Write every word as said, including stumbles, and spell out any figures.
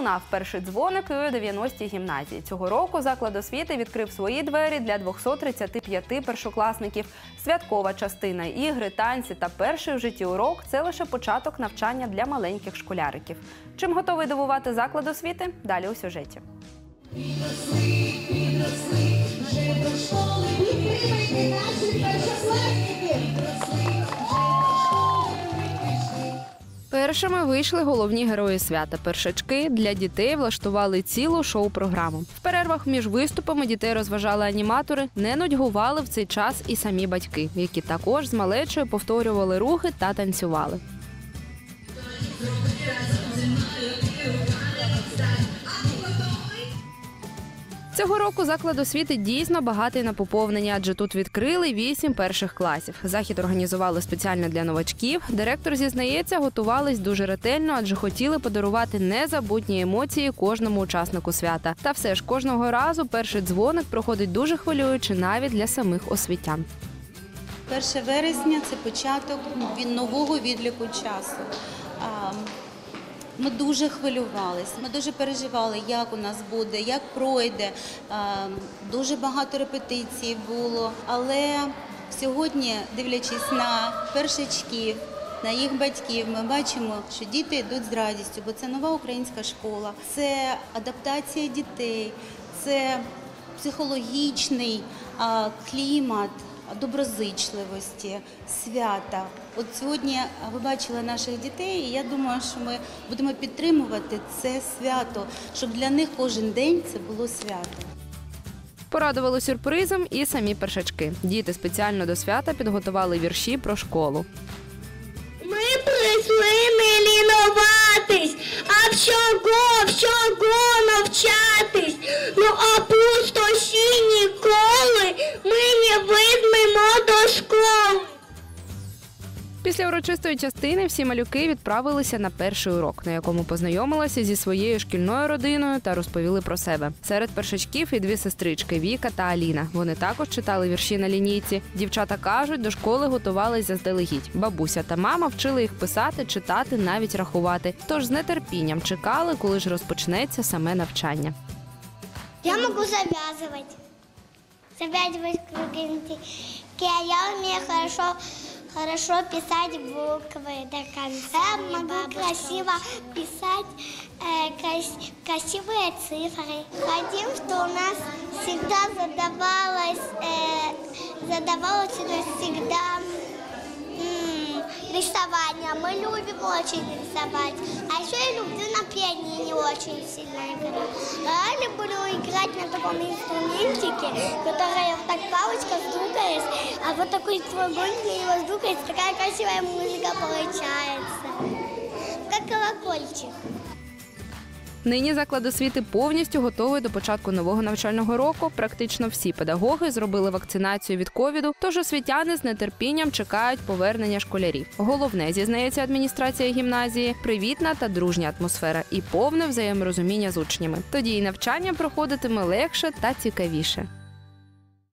пролунав перший дзвоник і у дев'яностій гімназії. Цього року заклад освіти відкрив свої двері для двохсот тридцяти п'яти першокласників. Святкова частина, ігри, танці та перший в житті урок – це лише початок навчання для маленьких школяриків. Чим готовий дивувати заклад освіти? Далі у сюжеті. Підросли, підросли, вже до школи, підтримайте наших першокласників. Підросли, вже до школи, підійшли. Першими вийшли головні герої свята – першачки. Для дітей влаштували цілу шоу-програму. В перервах між виступами дітей розважали аніматори, не нудьгували в цей час і самі батьки, які також з малечою повторювали рухи та танцювали. Цього року заклад освіти дійсно багатий на поповнення, адже тут відкрили вісім перших класів. Захід організували спеціально для новачків. Директор зізнається, готувались дуже ретельно, адже хотіли подарувати незабутні емоції кожному учаснику свята. Та все ж кожного разу перший дзвоник проходить дуже хвилююче навіть для самих освітян. перше вересня – це початок нового відліку часу. Ми дуже хвилювалися, ми дуже переживали, як у нас буде, як пройде. Дуже багато репетицій було. Але сьогодні, дивлячись на першачків, на їх батьків, ми бачимо, що діти йдуть з радістю, бо це нова українська школа, це адаптація дітей, це психологічний клімат доброзичливості, свята. От сьогодні ви бачили наших дітей, і я думаю, що ми будемо підтримувати це свято, щоб для них кожен день це було свято. Порадували сюрпризом і самі першачки. Діти спеціально до свята підготували вірші про школу. Ми прийшли не лінуватись, а в чого, в чого навчатись. Ну а пустощі ніколи ми не візьмемо до школи. Після урочистої частини всі малюки відправилися на перший урок, на якому познайомилися зі своєю шкільною родиною та розповіли про себе. Серед першачків і дві сестрички – Віка та Аліна. Вони також читали вірші на лінійці. Дівчата кажуть, до школи готувались заздалегідь. Бабуся та мама вчили їх писати, читати, навіть рахувати. Тож з нетерпінням чекали, коли ж розпочнеться саме навчання. Я можу зав'язувати. Зав'язувати кругинки. Я вмію хорошо Хорошо писать буквы до конца. Я могу красиво писать э, крас красивые цифры. Хотим, что у нас всегда задавалось, э, задавалось у нас всегда м, рисование. Мы любим очень рисовать. А еще я люблю на пианино очень сильно играть. Я люблю играть на таком инструментике, который вот так палочка стукаешь, а вот такой треугольник его стукаешь, такая красивая музыка получается. Как колокольчик. Нині заклад освіти повністю готовий до початку нового навчального року. Практично всі педагоги зробили вакцинацію від ковіду, тож освітяни з нетерпінням чекають повернення школярів. Головне, зізнається адміністрація гімназії, привітна та дружня атмосфера і повне взаєморозуміння з учнями. Тоді і навчання проходитиме легше та цікавіше.